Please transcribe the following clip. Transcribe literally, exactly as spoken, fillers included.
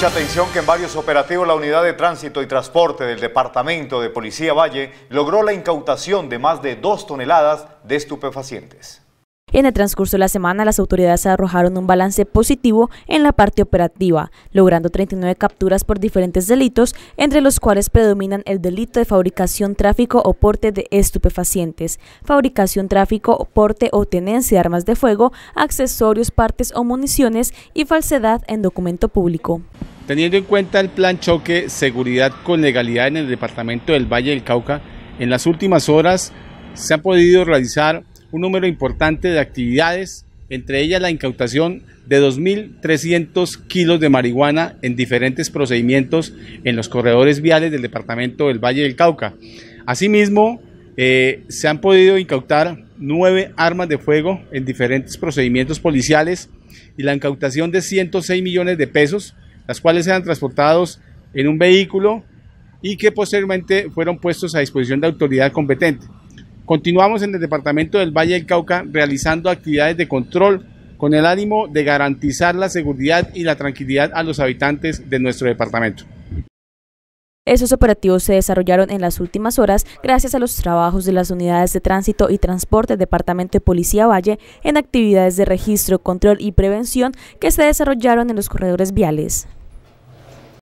Mucha atención que en varios operativos la Unidad de Tránsito y Transporte del Departamento de Policía Valle logró la incautación de más de dos toneladas de estupefacientes. En el transcurso de la semana, las autoridades arrojaron un balance positivo en la parte operativa, logrando treinta y nueve capturas por diferentes delitos, entre los cuales predominan el delito de fabricación, tráfico o porte de estupefacientes, fabricación, tráfico, porte o tenencia de armas de fuego, accesorios, partes o municiones y falsedad en documento público. Teniendo en cuenta el plan choque Seguridad con Legalidad en el departamento del Valle del Cauca, en las últimas horas se ha podido realizar un número importante de actividades, entre ellas la incautación de dos mil trescientos kilos de marihuana en diferentes procedimientos en los corredores viales del departamento del Valle del Cauca. Asimismo, eh, se han podido incautar nueve armas de fuego en diferentes procedimientos policiales y la incautación de ciento seis millones de pesos, las cuales sean transportados en un vehículo y que posteriormente fueron puestos a disposición de autoridad competente. Continuamos en el departamento del Valle del Cauca realizando actividades de control con el ánimo de garantizar la seguridad y la tranquilidad a los habitantes de nuestro departamento. Esos operativos se desarrollaron en las últimas horas gracias a los trabajos de las unidades de tránsito y transporte del Departamento de Policía Valle en actividades de registro, control y prevención que se desarrollaron en los corredores viales.